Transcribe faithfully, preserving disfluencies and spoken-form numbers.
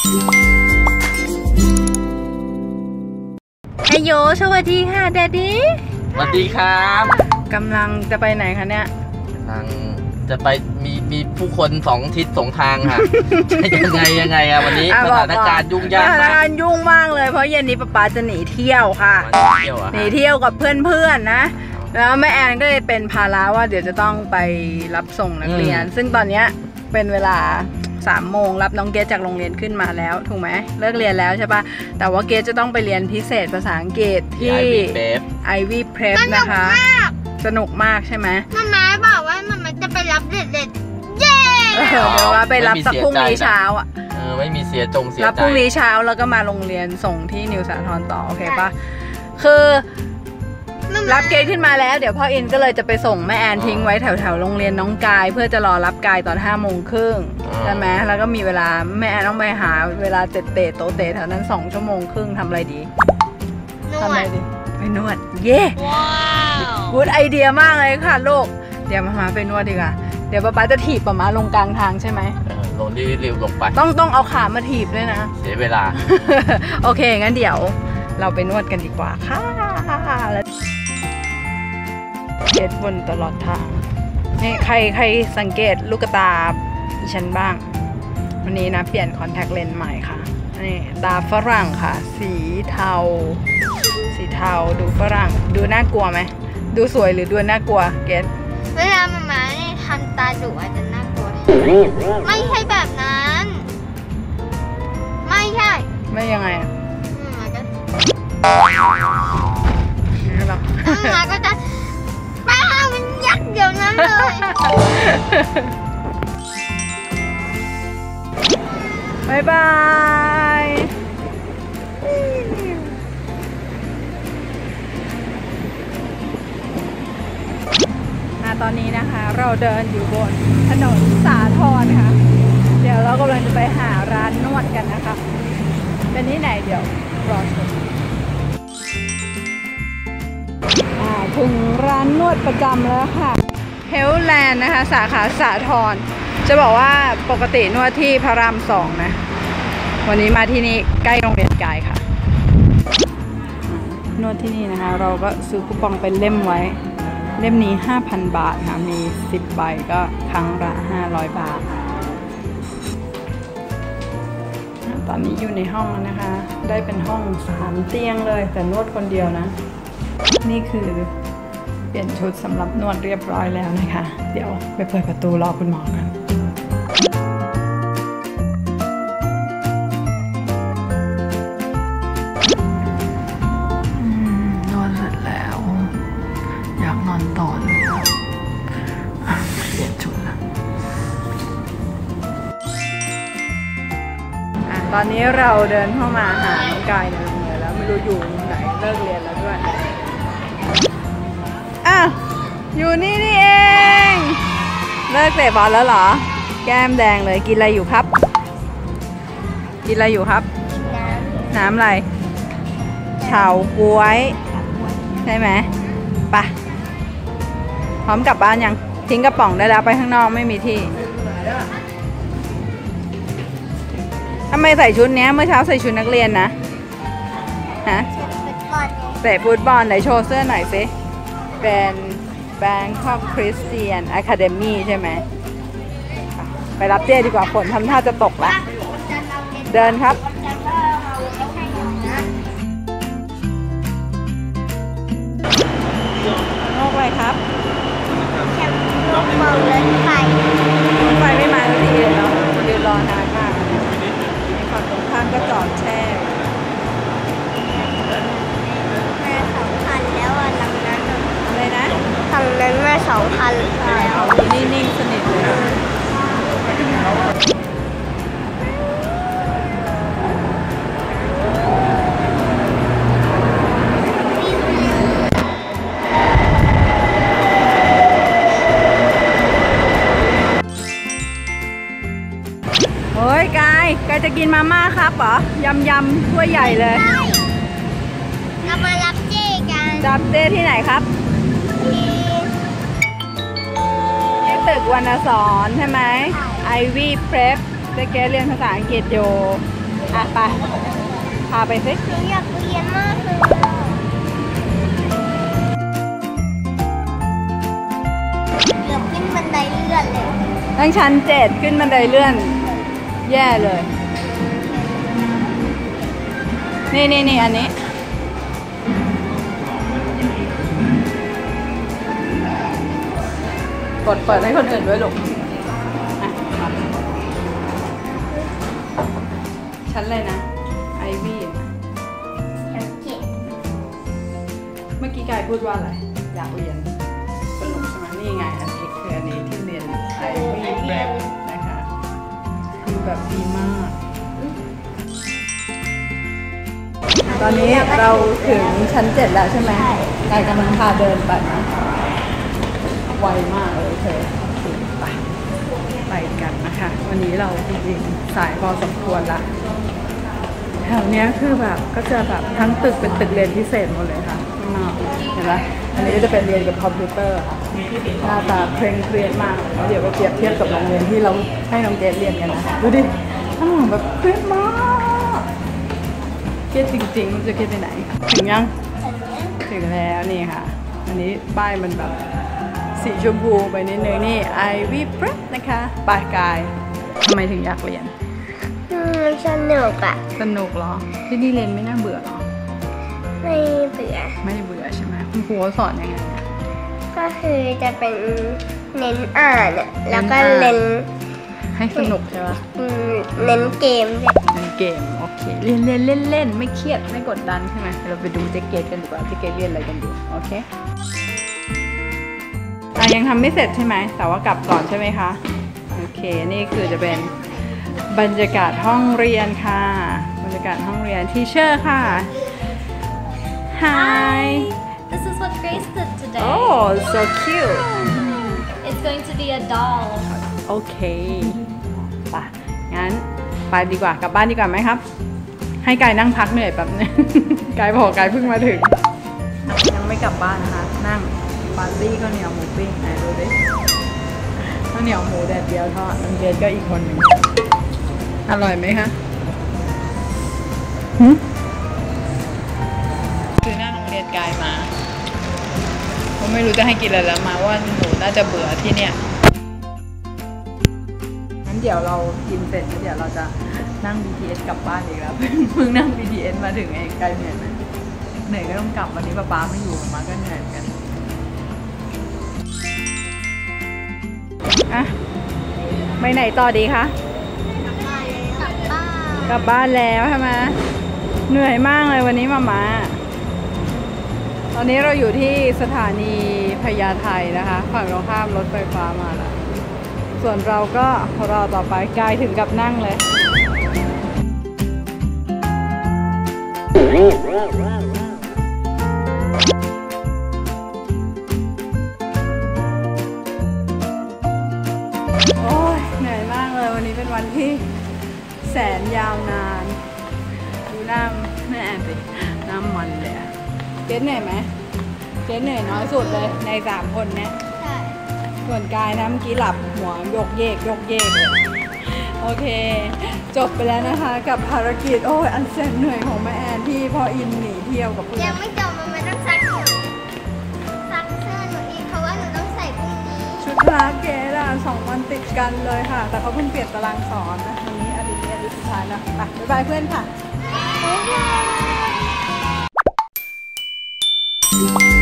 ฮัลโหลสวัสดีค่ะแดดดี้สวัสดีครับกำลังจะไปไหนคะเนี่ยกำลังจะไปมีมีผู้คนสองทิศสองทางค่ะยังไงยังไงอะวันนี้สถานการณ์ยุ่งยากมากสถานการณ์ยุ่งมากเลยเพราะเย็นนี้ป๊าป๊าจะหนีเที่ยวค่ะหนีเที่ยวกับเพื่อนๆนะแล้วแม่แอนก็เลยเป็นภาระว่าเดี๋ยวจะต้องไปรับส่งนักเรียนซึ่งตอนนี้เป็นเวลาสามโมงรับน้องเกดจากโรงเรียนขึ้นมาแล้วถูกไหมเลิกเรียนแล้วใช่ปะแต่ว่าเกดจะต้องไปเรียนพิเศษภาษาอังกฤษที่ ไอ วี Prep นะคะสนุกมากใช่ไหมมาม่าบอกว่ามันมันจะไปรับเด็กๆเย้เดี๋ยวว่าไปรับสักพรุ่งนี้เช้าอ่ะเออไม่มีเสียจงเสียใจรับพรุ่งนี้เช้าแล้วก็มาโรงเรียนส่งที่นิวสาทรต่อโอเคปะคือรับเกดขึ้นมาแล้วเดี๋ยวพ่ออินก็เลยจะไปส่งแม่แอนทิ้งไว้แถวแถวโรงเรียนน้องกายเพื่อจะรอรับกายตอนห้าโมงครึ่งใช่ไหมแล้วก็มีเวลาแม่แอนต้องไปหาเวลาเตะเตะโตเตะแถวนั้นสองชั่วโมงครึ่งทำอะไรดีทำอะไรดีไปนวดเย่กูดไอเดียมากเลยค่ะลูกเดี๋ยวมามาไปนวดดีกว่าเดี๋ยวป๊าป๊าจะถีบป๊ามาลงกลางทางใช่ไหมลงรีบๆลงไปต้องต้องเอาขามาถีบด้วยนะเสียเวลาโอเคงั้นเดี๋ยวเราไปนวดกันดีกว่าค่ะแล้วเด็ดบนตลอดทางนี่ใครใครสังเกตลูกตาดิฉันบ้างวันนี้นะเปลี่ยนคอนแทคเลนส์ใหม่ค่ะนี่ตาฝรั่งค่ะสีเทาสีเทาดูฝรั่งดูน่ากลัวไหมดูสวยหรือดูน่ากลัวเกดเวลามาม่าเนี่ยทำตาดุอาจจะน่ากลัวไม่ใช่แบบนั้นไม่ใช่ไม่ยังไงอ่ะมันก็นี่หรอมันก็จะป้ามันยักเดี๋ยวนั้นเลยบายบายตอนนี้นะคะเราเดินอยู่บนถนนสาทรค่ะเดี๋ยวเรากำลังจะไปหาร้านนวดกันนะคะเป็นที่ไหนเดี๋ยวรอชมถึงร้านนวดประจำแล้วค่ะเฮลแลนด์นะคะสาขาสาทรจะบอกว่าปกตินวดที่พระรามสองนะวันนี้มาที่นี่ใกล้โรงเรียนกายค่ะนวดที่นี่นะคะเราก็ซื้อคูปองเป็นเล่มไว้เล่มนี้ ห้าพัน บาทค่ะมีสิบใบก็ครั้งละห้าร้อยบาทตอนนี้อยู่ในห้องนะคะได้เป็นห้องสามเตียงเลยแต่นวดคนเดียวนะนี่คือเปลี่ยนชุดสำหรับนวดเรียบร้อยแล้วนะคะเดี๋ยวไปเปิดประตูรอคุณหมอกันนวดเสร็จแล้วอยากนอนต่อเลยเปลี่ยนชุดแล้วตอนนี้เราเดินเข้ามาหาน้องกายในโรงเรียนแล้วไม่รู้อยู่ไหนเลิกเรียนแล้วด้วยอ้าวอยู่นี่นี่เองเลิกเตะบอลแล้วเหรอแก้มแดงเลยกินอะไรอยู่ครับกินอะไรอยู่ครับน้ำอะไรเฉาก๊วยใช่ไหมไปพร้อมกลับบ้านยังทิ้งกระป๋องได้แล้วไปข้างนอกไม่มีที่ทำไมใส่ชุดนี้เมื่อเช้าใส่ชุดนักเรียนนะฮะเตะฟุตบอลไหนโชว์เสื้อหน่อยสิเป็นแบงคอกคริสเตียนอะคาเดมี่ใช่ไหมไปรับเจ้ดีกว่าฝนทำท่าจะตกละเดินครับโลกอะไรครับโลกเบาเล่นไฟไฟไม่มาสักทีเลยเนาะยืนรอนานมากฝั่งตรงข้ามก็จอดแช่แม่สองพันแล้วอ่ะลำนั้นอะไรนะทำนั้นแม่สองพันแล้วนิ่งๆสนิทเลยโอ้ยกายกายจะกินมาม่าครับเหรอยำยำถ้วยใหญ่เลยเรามารับเจ้กันรับเจ้ที่ไหนครับที่ตึกวรรณสอนใช่ไหม ไอ วี Prep เจ๊เกเรียนภาษาอังกฤษอยู่อ่ะไปพาไปสิหนูอยากเรียนมากเลยเกือบขึ้นบันไดเลื่อนเลยตั้งชั้นเจ็ดขึ้นบันไดเลื่อน แย่เลย นี่นี่นี่อันนี้กดเปิดให้คนอื่นด้วยลูกอ่ะชั้นเลยนะไอวี่เมื่อกี้กายพูดว่าอะไรอยากเรียนสนุกใช่ไหมนี่ไงอันนี้คืออันนี้ที่เรียนไอวี่แบรนด์นะคะคือแบบดีมาก ตอนนี้เราถึงชั้นเจ็ดแล้วใช่ไหมกายกำลังพาเดินไปนะไวมากเลยเธอไปไปกันนะคะ วันนี้เราจริงๆสายพอสมควรละแถวเนี้ยคือแบบก็จะแบบทั้งตึกเป็นตึกเรียนพิเศษหมดเลยค่ะข้างนอกเห็นไหมอันนี้ก็จะเป็นเรียนกับคอมพิวเตอร์ค่ะหน้าตาเคร่งเครียดมากแล้วเดี๋ยวไปเปรียบเทียบกับโรงเรียนที่เราให้น้องเกดเรียนกันนะดูดิทั้งหมดแบบเครียดมากเครียดจริงๆมันจะเครียดไปไหนถึงยังถึงแล้วนี่ค่ะอันนี้ป้ายมันแบบสีชมพูไปนิดนึงนี่ Ivy Prep นะคะปายกายทำไมถึงอยากเรียนสนุกอ่ะสนุกเหรอที่นี่เรียนไม่น่าเบื่อหรอไม่เบื่อไม่เบื่อใช่ไหมคุณครูสอนยังไงก็คือจะเป็นเน้นอ่านแล้วก็เน้นให้สนุกใช่ไหมเน้นเกมเน้นเกมโอเคเรียนเล่นเล่นเล่นไม่เครียดไม่กดดันใช่ไหมเราไปดูเจ๊เกตกันดีกว่าเจ๊เกตเรียนอะไรกันอยู่โอเคอ่ะยังทำไม่เสร็จใช่ไหมแต่ว่ากลับก่อนใช่ไหมคะโอเคนี่คือจะเป็นบรรยากาศห้องเรียนค่ะบรรยากาศห้องเรียนทีเชอร์ค่ะ Hi This is what Grace did today Oh so cute It's going to be a doll โอเคป่ะงั้นไปดีกว่ากลับบ้านดีกว่าไหมครับให้กายนั่งพักเหนื่อยแบบนึงกายบอกกายเพิ่งมาถึงยังไม่กลับบ้านนะคะนั่งปาร์ตี้ข้าวเหนียวหมูปิ้งไหนดูดิข้าวเหนียวหมูแดดเดียวทอดน้ำเกลือก็อีกคนหนึ่งอร่อยไหมคะคือหน้าโรงเรียนกายมาผมไม่รู้จะให้กินอะไรแล้วมาว่าหนูน่าจะเบื่อที่เนี่ยงั้นเดี๋ยวเรากินเสร็จแล้วเดี๋ยวเราจะนั่ง บี ที เอส กลับบ้านอีกแล้วเพิ่งนั่ง บี ที เอส มาถึงเองกายเหนื่อยไหมเหนื่อยก็ต้องกลับวันนี้ป๊าป๊าไม่อยู่มาก็เหนื่อยกันอะไปไหนต่อดีคะกลับบ้านแล้วใช่ไหมเหนื่อยมากเลยวันนี้มามาตอนนี้เราอยู่ที่สถานีพญาไทนะคะฝั่งตรงข้ามรถไฟฟ้ามาแล้วส่วนเราก็รอต่อไปกายถึงกับนั่งเลยโอ้ยเหนื่อยมากเลยวันนี้เป็นวันที่แสนยาวนานดูหน้าแม่สิหน้ามันเลยอะเจ๊เหนื่อยไหมเจ๊เหนื่อยน้อยสุดเลยในสามคนเนี้ยใช่ส่วนกายนะเมื่อกี้หลับหัวยกเยกยกเยกเลยโอเคจบไปแล้วนะคะกับภารกิจโอ้ยอันแสนเหนื่อยของแม่แอนที่พ่ออินหนีเที่ยวกับเพื่อนยังไม่จบมันไม่ต้องซักซักเสื้อหนูอีกเพราะว่าหนูต้องใส่พรุ่งนี้ชุดพละเกดอะสองวันติดกันเลยค่ะแต่เขาเพิ่งเปลี่ยนตารางสอนนะวันนี้อาทิตย์นี้อาทิตย์สุดท้ายแล้วไปบ๊ายบายเพื่อนค่ะ